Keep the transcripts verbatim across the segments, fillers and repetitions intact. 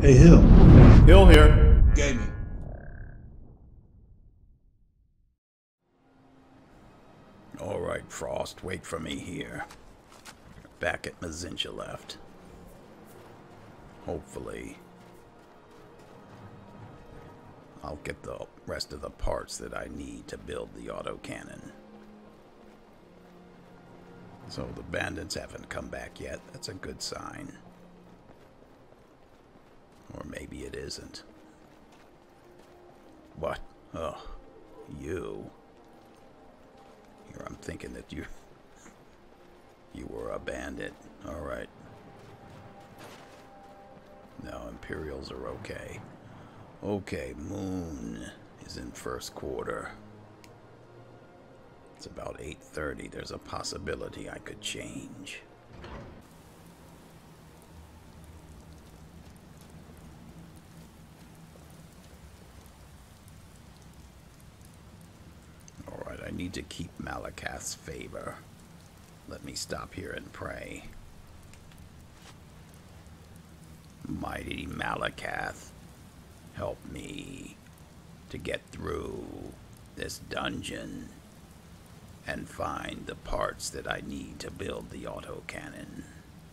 Hey, Hill. Hill here. Gaming. All right, Frost, wait for me here. Back at Mazincha left. Hopefully, I'll get the rest of the parts that I need to build the autocannon. So the bandits haven't come back yet. That's a good sign. Or maybe it isn't. What? Oh, you. Here I'm thinking that you... You were a bandit. Alright. No, Imperials are okay. Okay, Moon is in first quarter. It's about eight thirty. There's a possibility I could change. Alright, I need to keep Malakath's favor. Let me stop here and pray. Mighty Malakath, help me to get through this dungeon and find the parts that I need to build the autocannon.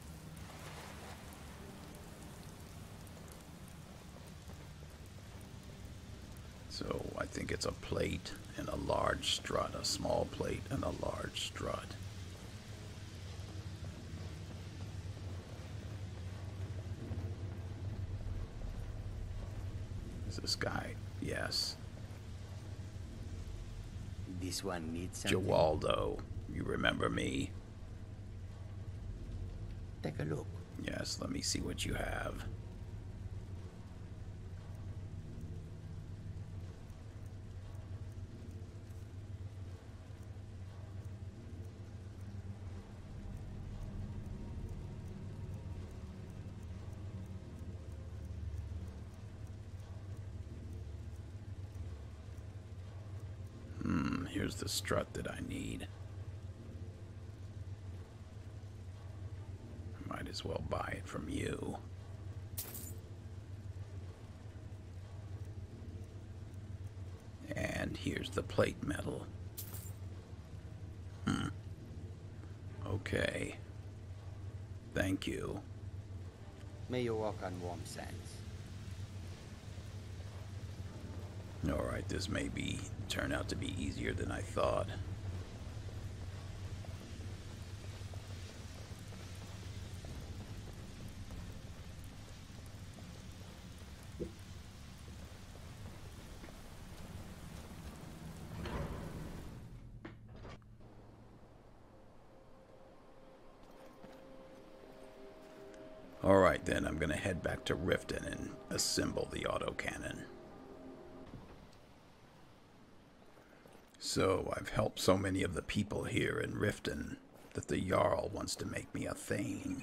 So I think it's a plate and a large strut, a small plate and a large strut. Is this guy? Yes. This one needs something. Jawaldo, you remember me? Take a look. Yes, let me see what you have. Hmm, here's the strut that I need. I might as well buy it from you. And here's the plate metal. Hmm. Okay. Thank you. May you walk on warm sands. Alright, this may be turn out to be easier than I thought. Alright then, I'm gonna head back to Riften and assemble the autocannon. So, I've helped so many of the people here in Riften that the Jarl wants to make me a Thane.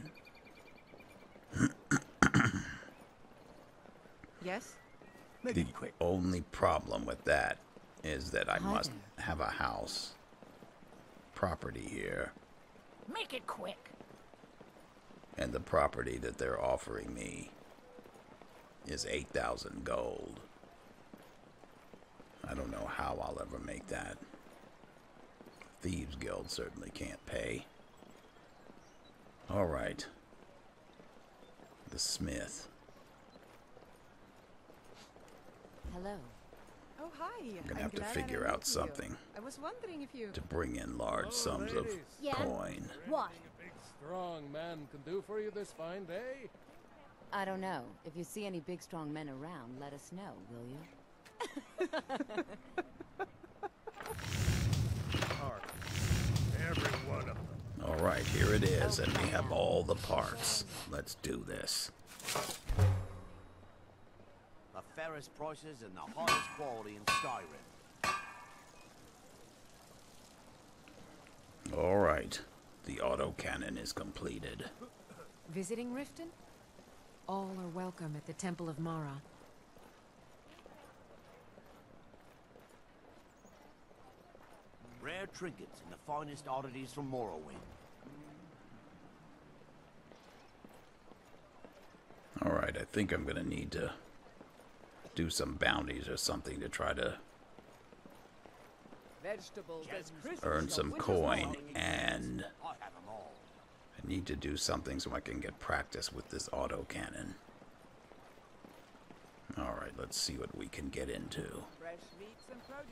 Yes? The only problem with that is that I Hi must there. have a house. Property here. Make it quick. And the property that they're offering me is eight thousand gold. I don't know how I'll ever make that. Thieves Guild certainly can't pay. Alright. The smith. Hello. Oh, hi. I'm gonna I'm have to glad I figure ran out into you. something I was wondering if you... to bring in large sums of Yeah. coin. What? A big, strong man can do for you this fine day. I don't know. If you see any big strong men around, let us know, will you? Every one of them. Alright, here it is, and we have all the parts. Let's do this. The fairest prices and the highest quality in Skyrim. Alright, the autocannon is completed. Visiting Riften? All are welcome at the Temple of Mara. Rare trinkets and the finest oddities from Morrowind. Alright, I think I'm gonna need to do some bounties or something to try to Vegetables as Christmas earn some winter's coin, long. and I have them all. I need to do something so I can get practice with this autocannon. Alright, let's see what we can get into. Fresh meats and produce.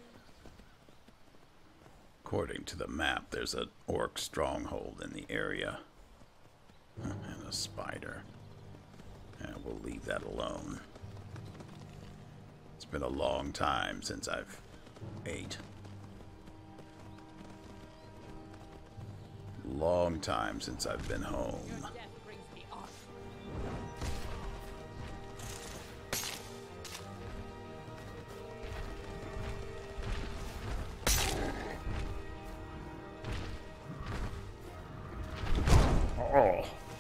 According to the map, there's an orc stronghold in the area. And a spider. And we'll leave that alone. It's been a long time since I've ate. Long time since I've been home. Oh.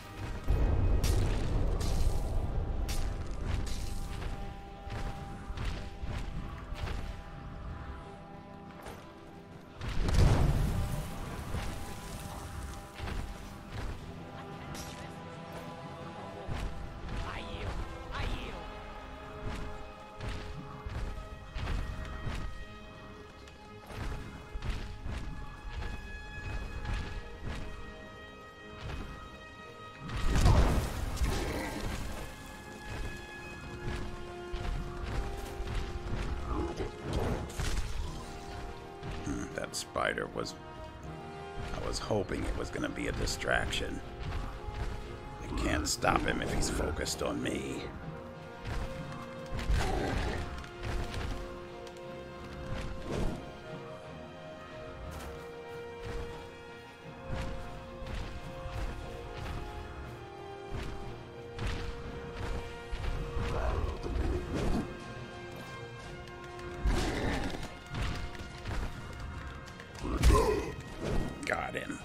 Spider was, I was hoping it was going to be a distraction. I can't stop him if he's focused on me. Got him.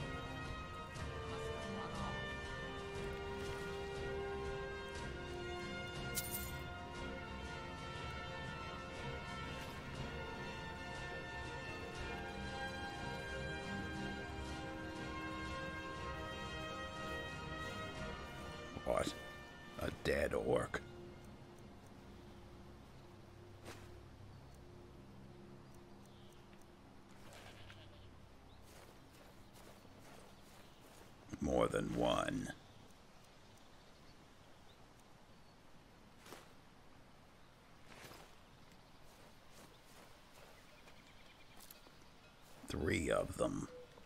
What? A dead orc. More than one. Three of them.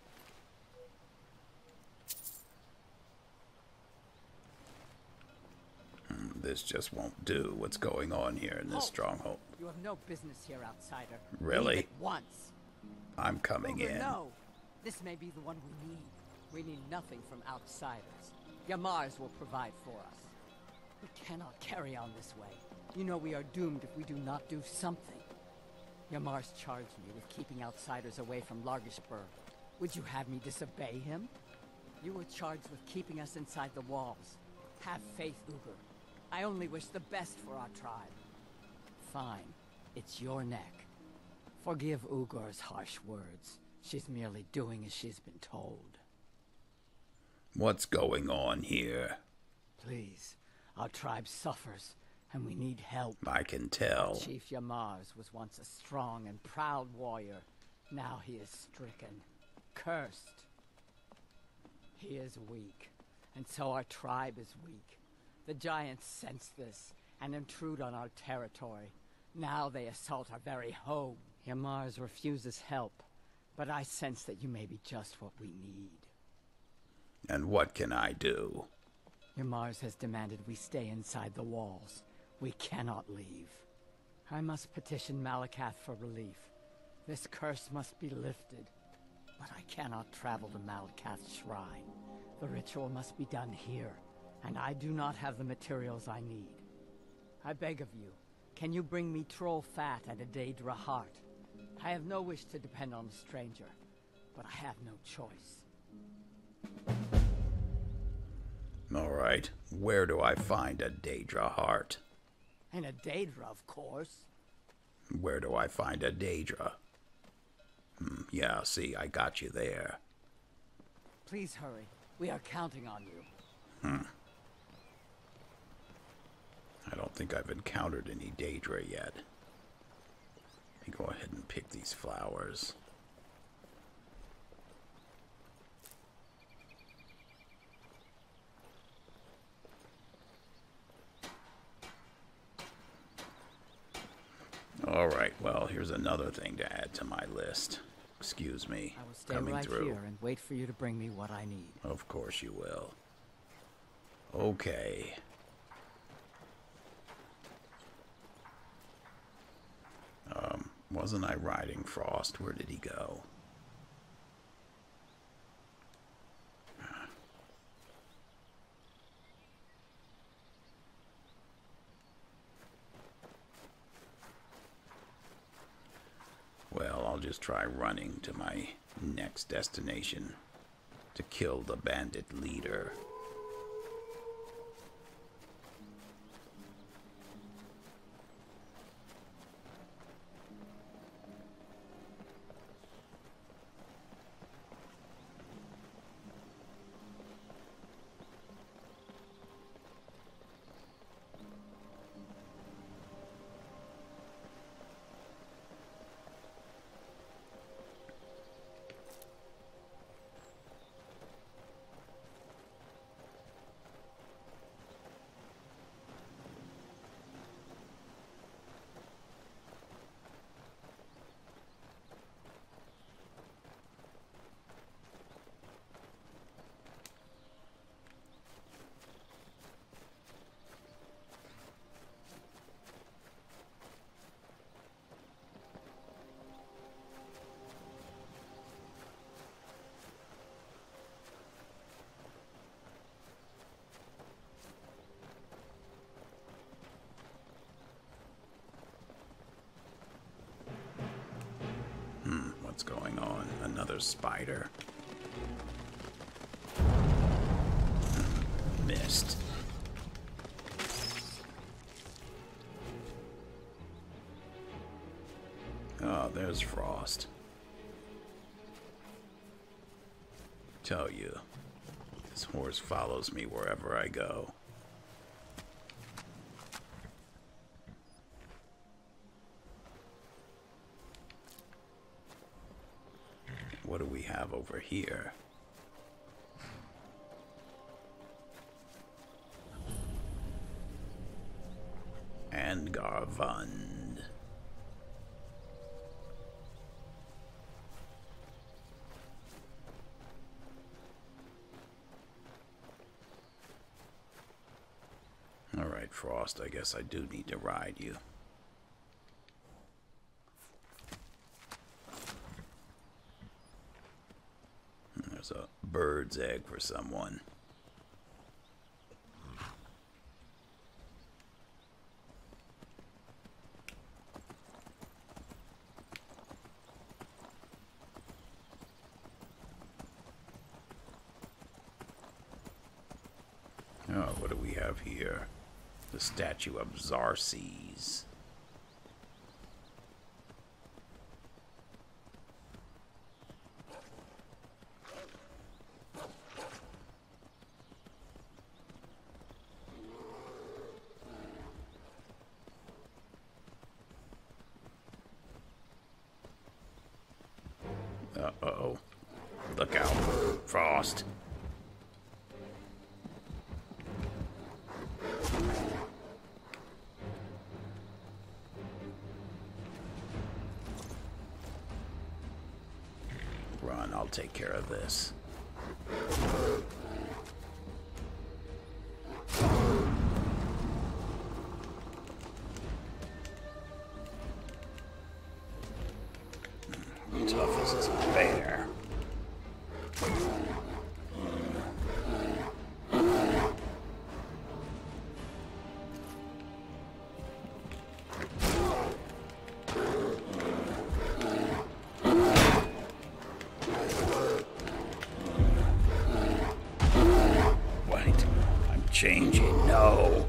Hmm, this just won't do. What's going on here in this stronghold? You have no business here, outsider. Really? Leave at once. I'm coming Uber, in. No. This may be the one we need. We need nothing from outsiders. Yamars will provide for us. We cannot carry on this way. You know we are doomed if we do not do something. Yamars charged me with keeping outsiders away from Largishburg. Would you have me disobey him? You were charged with keeping us inside the walls. Have faith, Uber. I only wish the best for our tribe. Fine. It's your neck. Forgive Ugor's harsh words. She's merely doing as she's been told. What's going on here? Please, our tribe suffers, and we need help. I can tell. Chief Yamars was once a strong and proud warrior. Now he is stricken, cursed. He is weak, and so our tribe is weak. The giants sense this and intrude on our territory. Now they assault our very home. Yamars refuses help, but I sense that you may be just what we need. And what can I do? Yamars has demanded we stay inside the walls. We cannot leave. I must petition Malakath for relief. This curse must be lifted. But I cannot travel to Malakath's shrine. The ritual must be done here, and I do not have the materials I need. I beg of you, can you bring me troll fat and a Daedra heart? I have no wish to depend on a stranger, but I have no choice. All right, where do I find a Daedra heart? And a Daedra, of course. Where do I find a Daedra? Hmm, yeah, see, I got you there. Please hurry. We are counting on you. Hmm. don't think I've encountered any Daedra yet. Let me go ahead and pick these flowers. Alright, well, here's another thing to add to my list. Excuse me. I will stay coming right through. here and wait for you to bring me what I need. Of course you will. Okay. Um, wasn't I riding Frost? Where did he go? Well, I'll just try running to my next destination to kill the bandit leader. What's going on? Another spider. Missed. Oh, there's Frost. Tell you, this horse follows me wherever I go. What do we have over here? And Garvund. All right, Frost, I guess I do need to ride you. There's a bird's egg for someone. Oh, what do we have here? The statue of Xarxes. Uh-oh. Look out, Frost. Run, I'll take care of this. Tough as this bear. Wait, I'm changing. No.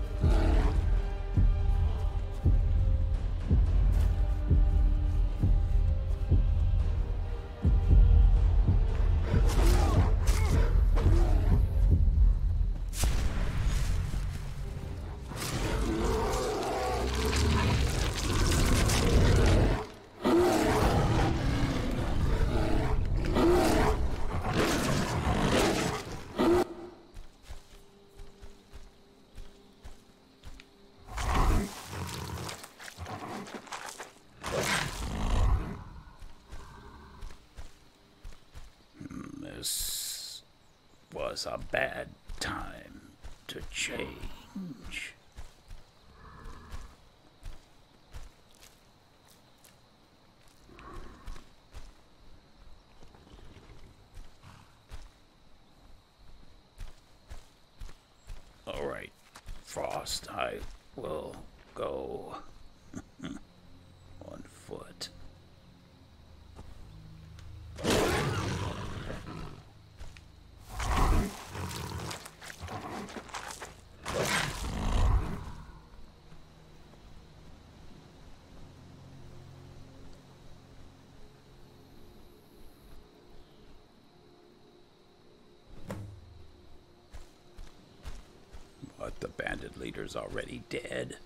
was a bad time to change. All right, Frost, I will go on foot. But the bandit leader's already dead.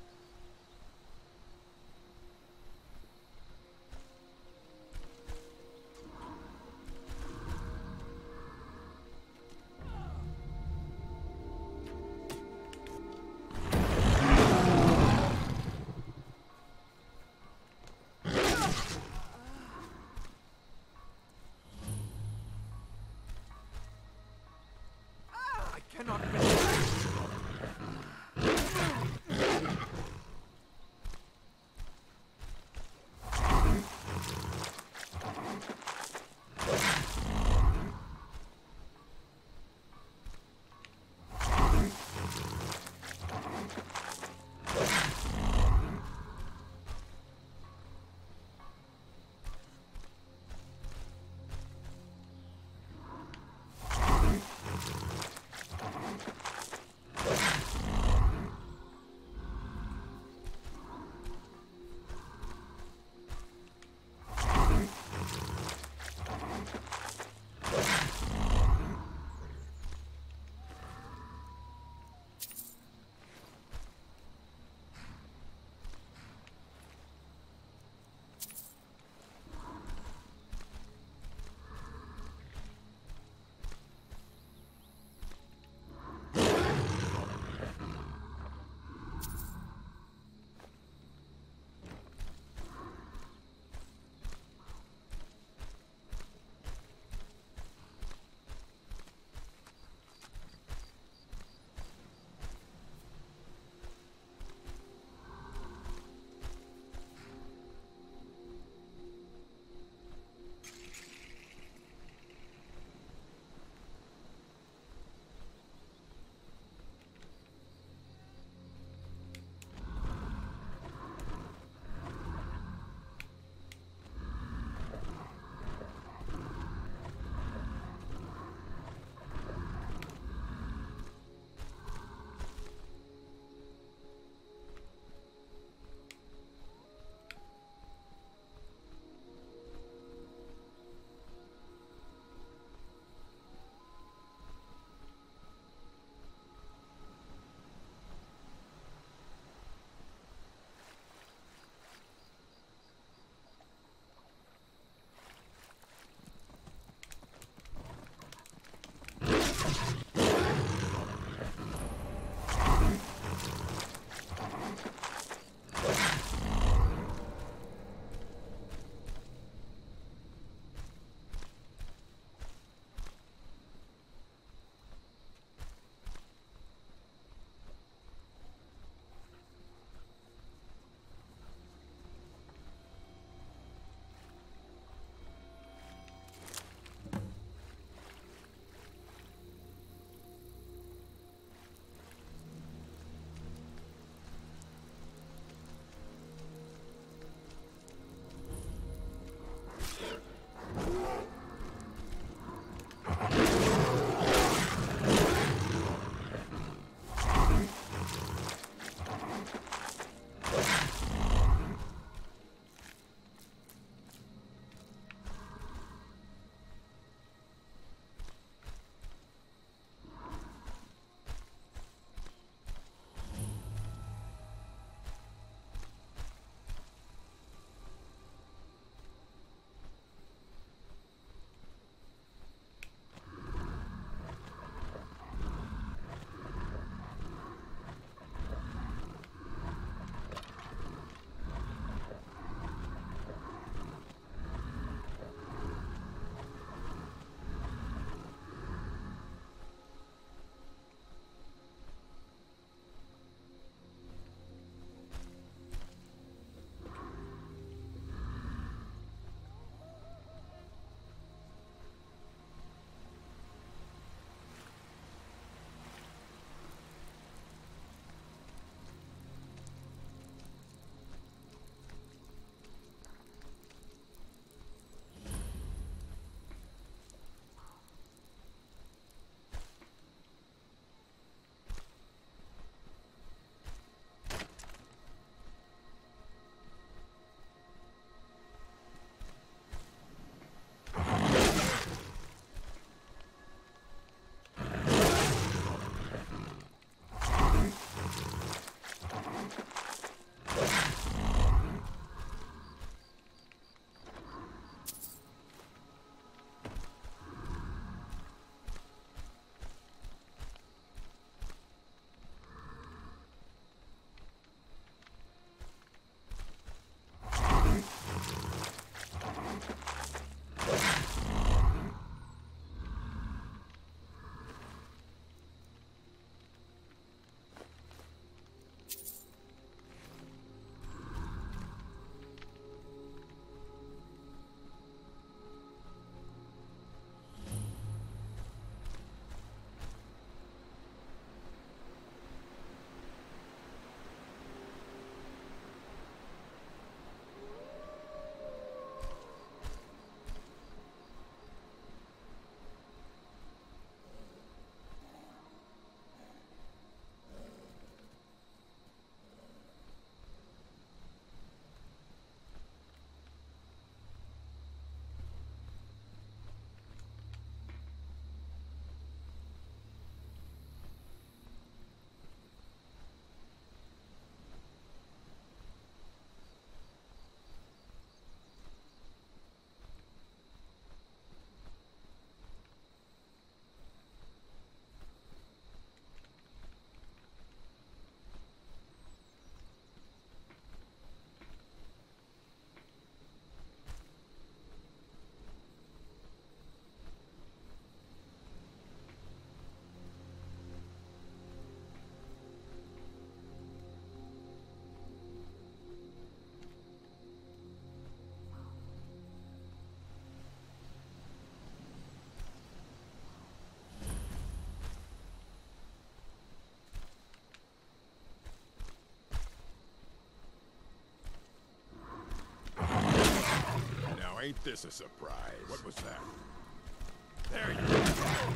Ain't this a surprise? What was that? There you go.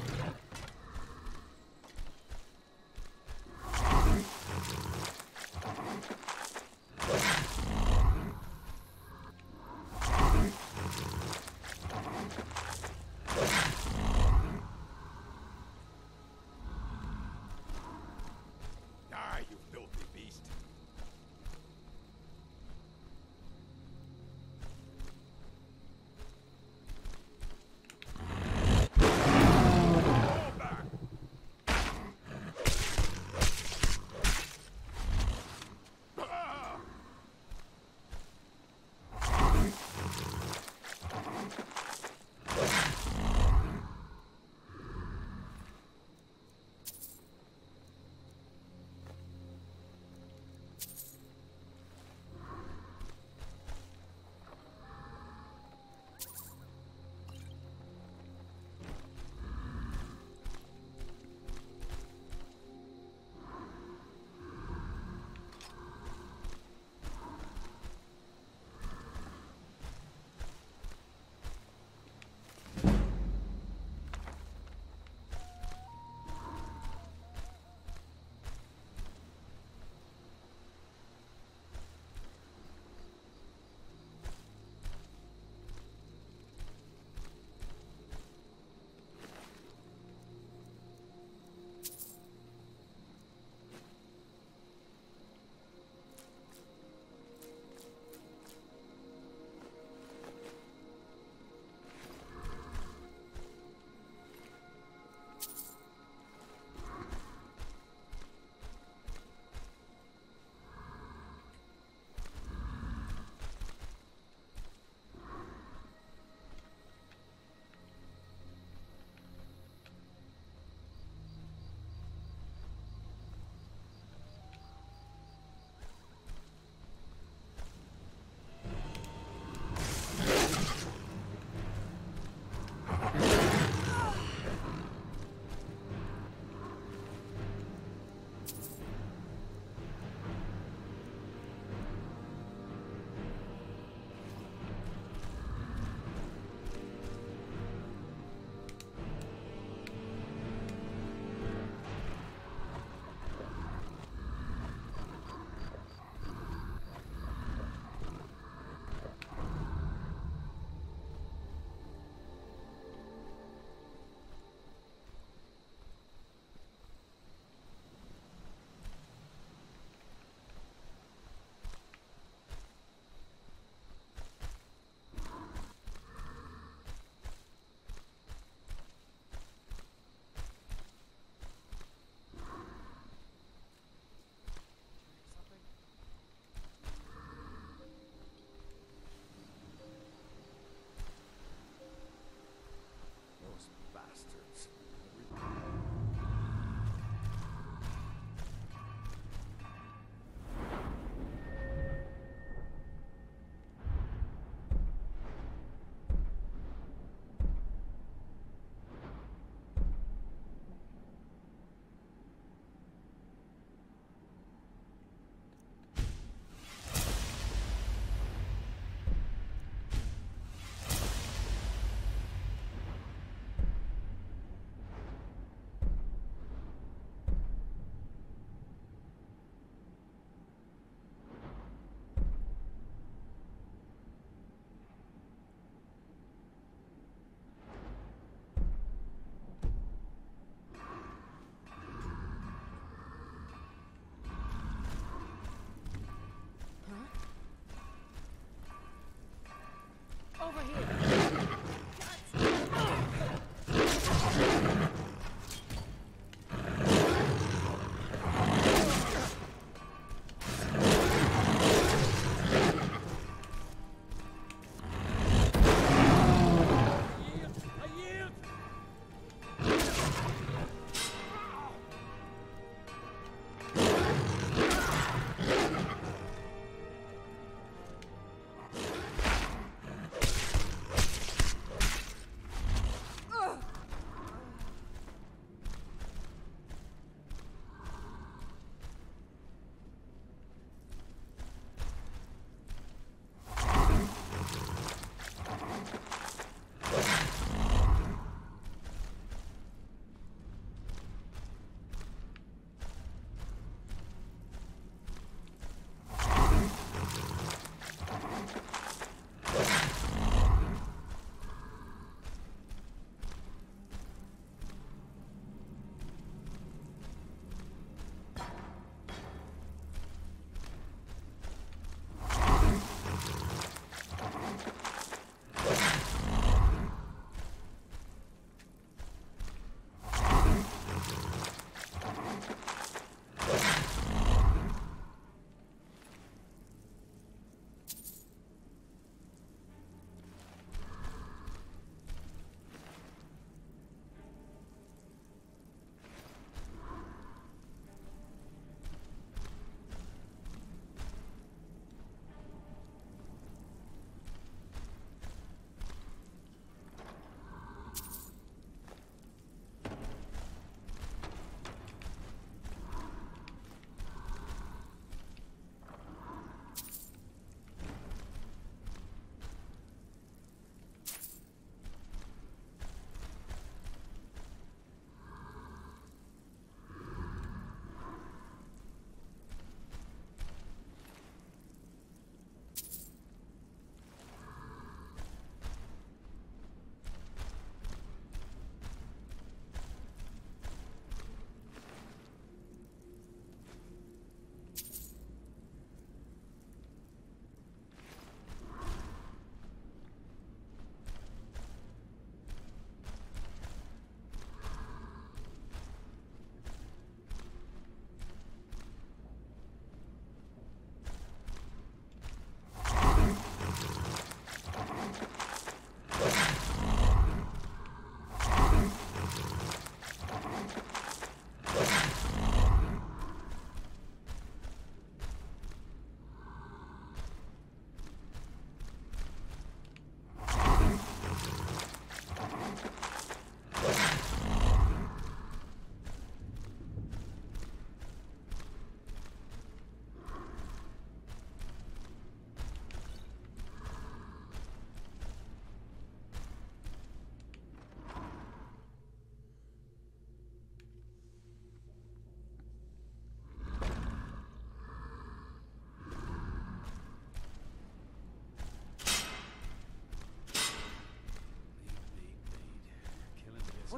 Die, you filthy beast.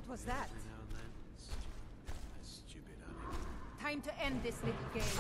What was that? Every now and then, stupid, stupid animal. Time to end this little game.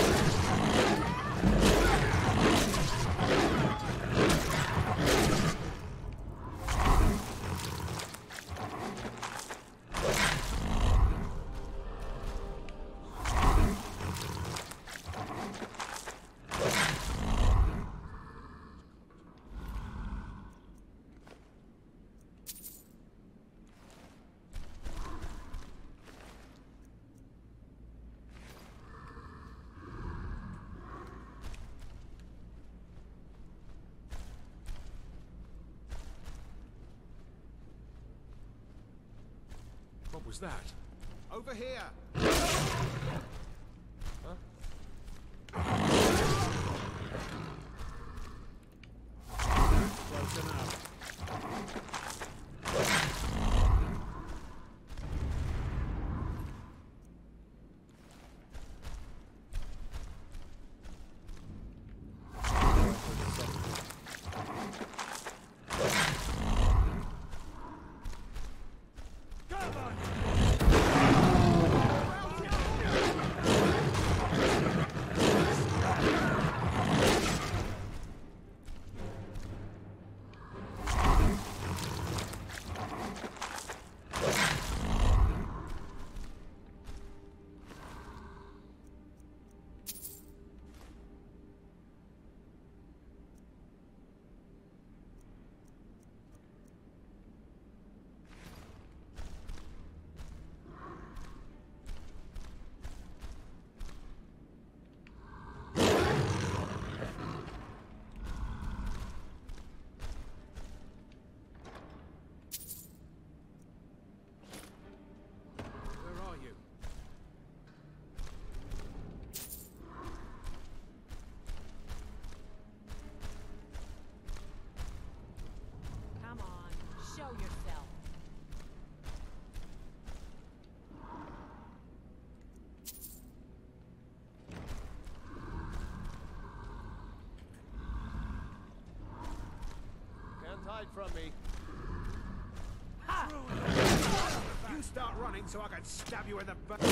What was that? Over here! Huh? Close enough. Hide from me. Ha! You start running so I can stab you in the back.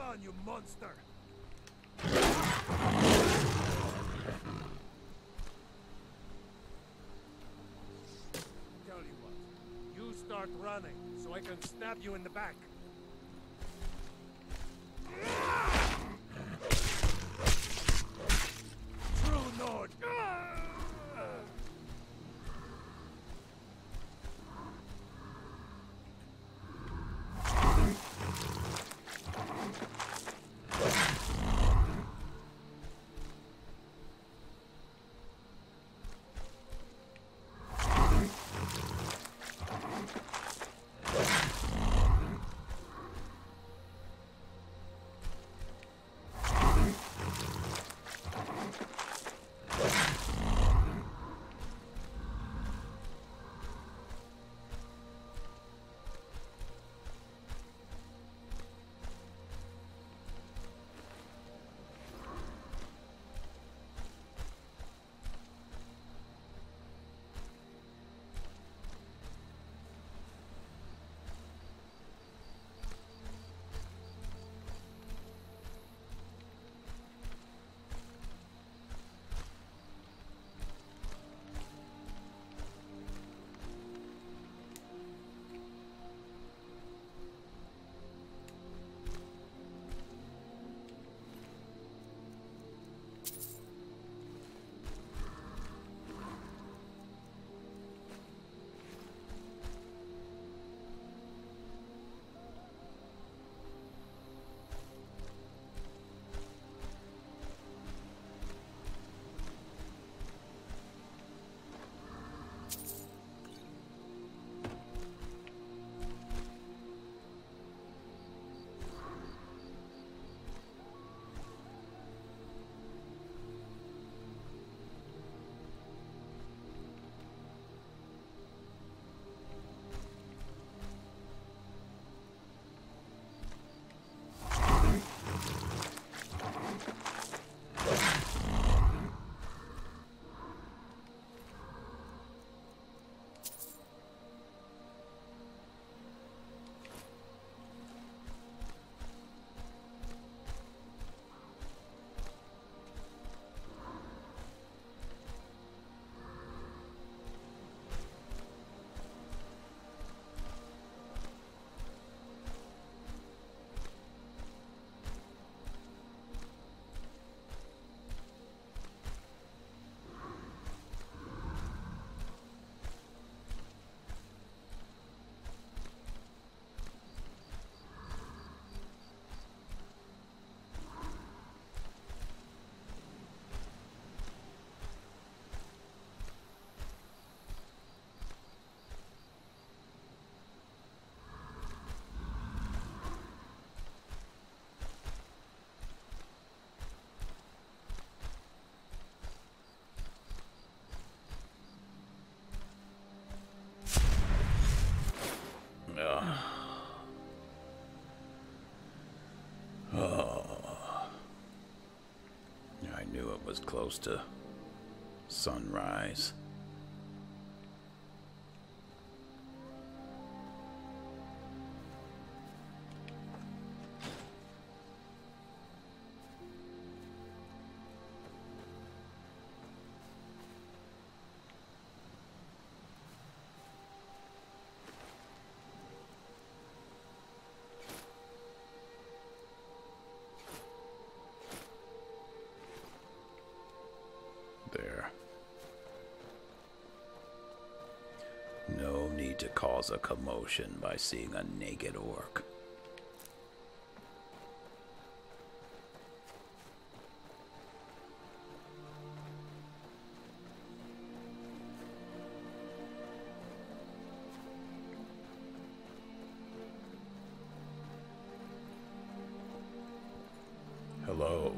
on, you monster! Tell you what, you start running so I can stab you in the back. True Nord! Was close to sunrise. There. No need to cause a commotion by seeing a naked orc. Hello.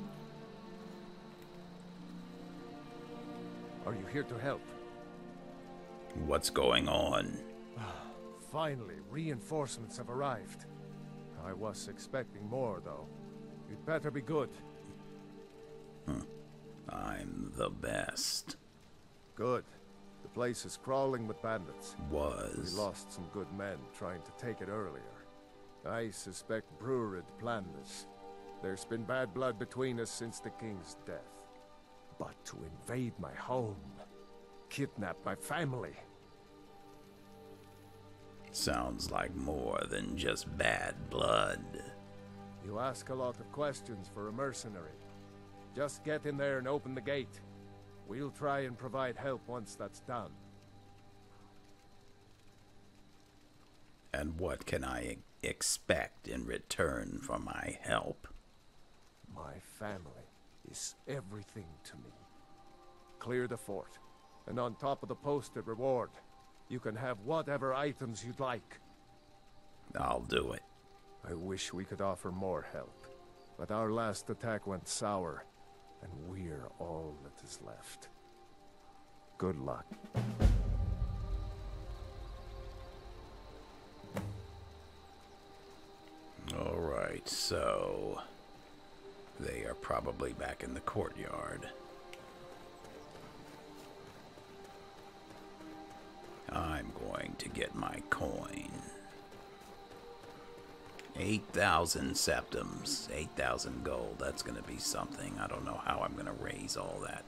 Are you here to help? What's going on? Finally, reinforcements have arrived. I was expecting more, though. You'd better be good. Hmm. I'm the best. Good. The place is crawling with bandits. Was. We lost some good men trying to take it earlier. I suspect Brurid planned this. There's been bad blood between us since the king's death. But to invade my home, kidnap my family... Sounds like more than just bad blood. You ask a lot of questions for a mercenary. Just get in there and open the gate. We'll try and provide help once that's done. And what can I expect in return for my help? My family is everything to me. Clear the fort, and on top of the posted reward, you can have whatever items you'd like. I'll do it. I wish we could offer more help, but our last attack went sour, and we're all that is left. Good luck. Alright, so... they are probably back in the courtyard. I'm going to get my coin. eight thousand septums, eight thousand gold. That's going to be something. I don't know how I'm going to raise all that.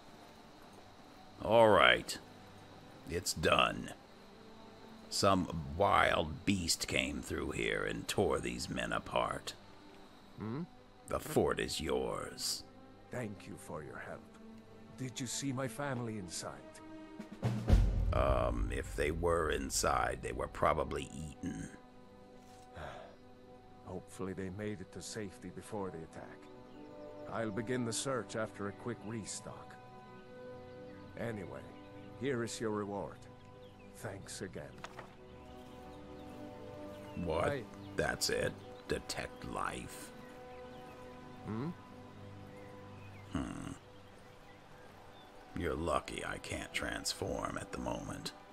Alright. It's done. Some wild beast came through here and tore these men apart. Hmm? The fort is yours. Thank you for your help. Did you see my family inside? Um, if they were inside, they were probably eaten. Hopefully they made it to safety before the attack. I'll begin the search after a quick restock. Anyway, here is your reward. Thanks again. What? I... That's it? Detect life? Hmm? Hmm. You're lucky I can't transform at the moment.